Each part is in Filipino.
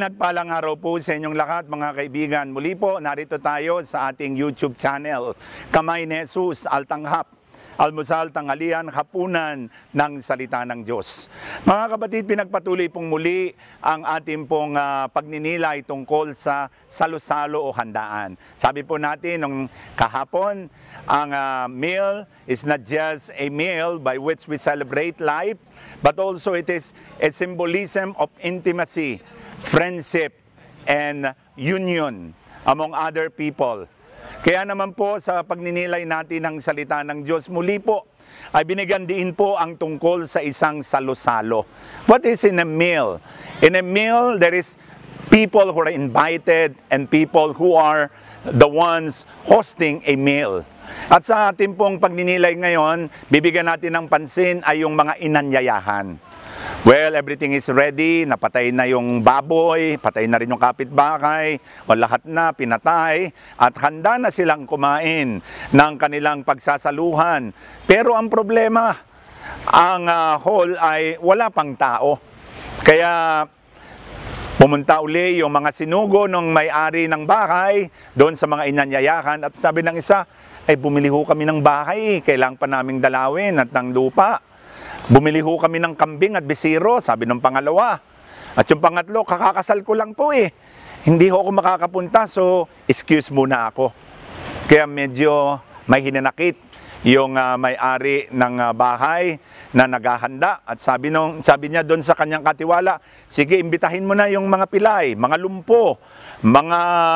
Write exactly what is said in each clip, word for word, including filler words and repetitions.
Pinagpalang araw po sa inyong lahat mga kaibigan. Muli po, narito tayo sa ating YouTube channel, Kamay ni Jesus, Altanghap, Almusal, Tanghalian, Hapunan ng Salita ng Diyos. Mga kapatid, pinagpatuloy pong muli ang ating pong uh, pagninilay tungkol sa salo-salo o handaan. Sabi po natin nung kahapon, ang uh, meal is not just a meal by which we celebrate life, but also it is a symbolism of intimacy, friendship, and union among other people. Kaya naman po sa pagninilay natin ng salita ng Diyos, muli po ay binigyan din po ang tungkol sa isang salo-salo. What is in a meal? In a meal, there is people who are invited and people who are the ones hosting a meal. At sa ating pong pagninilay ngayon, bibigyan natin ng pansin ay yung mga inanyayahan. Well, everything is ready, napatay na yung baboy, patay na rin yung kapitbahay, o lahat na pinatay, at handa na silang kumain ng kanilang pagsasaluhan. Pero ang problema, ang uh, hall ay wala pang tao. Kaya pumunta uli yung mga sinugo ng may-ari ng bahay doon sa mga inanyayahan at sabi ng isa, ay bumili ho kami ng bahay, kailangan pa naming dalawin at ng lupa. Bumili ho kami ng kambing at bisiro, sabi ng pangalawa. At yung pangatlo, kakakasal ko lang po eh. Hindi ho ako makakapunta, so excuse muna ako. Kaya medyo may hinanakit yung uh, may-ari ng uh, bahay na naghahanda. At sabi, nung, sabi niya doon sa kanyang katiwala, sige, imbitahin mo na yung mga pilay, mga lumpo, mga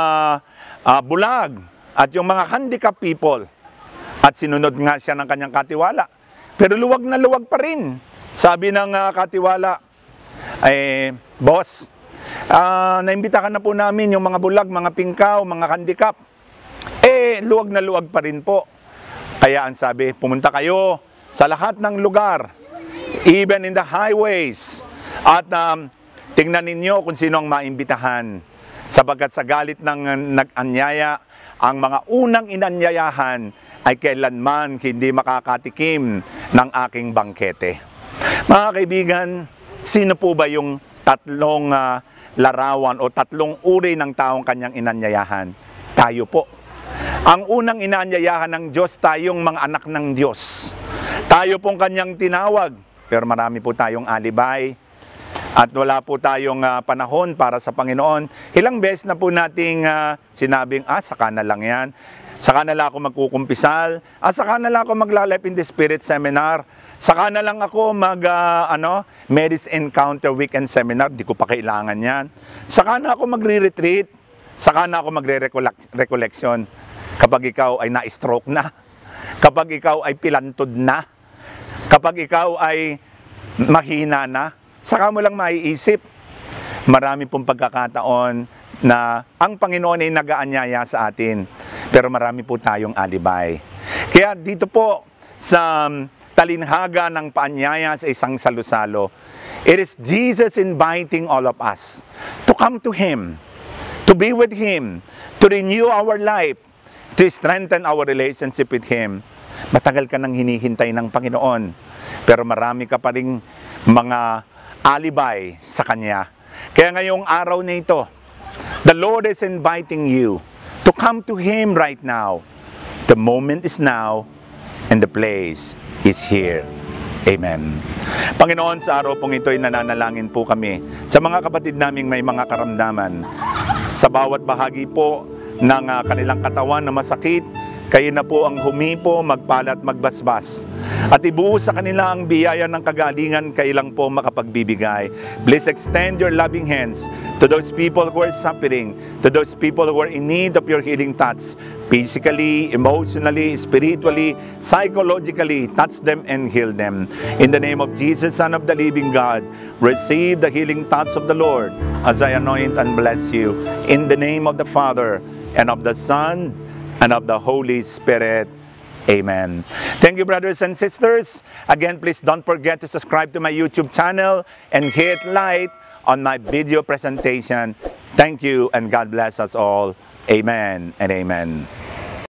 uh, bulag, at yung mga handicapped people. At sinunod nga siya ng kanyang katiwala. Pero luwag na luwag pa rin. Sabi ng uh, katiwala, eh, boss, uh, naimbita ka na po namin yung mga bulag, mga pingkaw, mga handicap. Eh, luwag na luwag pa rin po. Kaya ang sabi, pumunta kayo sa lahat ng lugar, even in the highways, at um, tingnan ninyo kung sino ang maimbitahan. Sapagkat sa galit ng uh, nag-anyaya, ang mga unang inanyayahan ay kailanman hindi makakatikim ng aking bangkete. Mga kaibigan, sino po ba yung tatlong uh, larawan o tatlong uri ng taong kanyang inanyayahan? Tayo po. Ang unang inanyayahan ng Diyos, tayong mga anak ng Diyos. Tayo pong kanyang tinawag, pero marami po tayong alibay. At wala po tayong uh, panahon para sa Panginoon. Ilang beses na po nating uh, sinabing, ah, saka na lang yan. Saka na lang ako magkukumpisal. Ah, saka na lang ako magla-Life in the Spirit seminar. Saka na lang ako mag, uh, ano, Mary's Encounter Weekend Seminar. Di ko pa kailangan yan. Saka na ako magre-retreat. Saka na ako magre-recollection. Kapag ikaw ay na-stroke na. Kapag ikaw ay pilantod na. Kapag ikaw ay mahina na. Saka mo lang maiisip, marami pong pagkakataon na ang Panginoon ay nag-aanyaya sa atin, pero marami po tayong alibay. Kaya dito po sa talinhaga ng paanyaya sa isang salusalo, it is Jesus inviting all of us to come to Him, to be with Him, to renew our life, to strengthen our relationship with Him. Matagal ka nang hinihintay ng Panginoon, pero marami ka pa ring mga alibay sa Kanya. Kaya ngayong araw na ito, the Lord is inviting you to come to Him right now. The moment is now and the place is here. Amen. Panginoon, sa araw pong ito ay nananalangin po kami sa mga kapatid naming may mga karamdaman. Sa bawat bahagi po ng uh, kanilang katawan na masakit, kayo na po ang humipo, magpala at magbasbas. At ibuhos sa kanila ang biyaya ng kagalingan, kayo lang po makapagbibigay. Please extend your loving hands to those people who are suffering, to those people who are in need of your healing touch. Physically, emotionally, spiritually, psychologically, touch them and heal them. In the name of Jesus, Son of the living God, receive the healing touch of the Lord as I anoint and bless you. In the name of the Father, and of the Son, and of the Holy Spirit. Amen. Thank you, brothers and sisters. Again, please don't forget to subscribe to my YouTube channel and hit like on my video presentation. Thank you, and God bless us all. Amen and amen.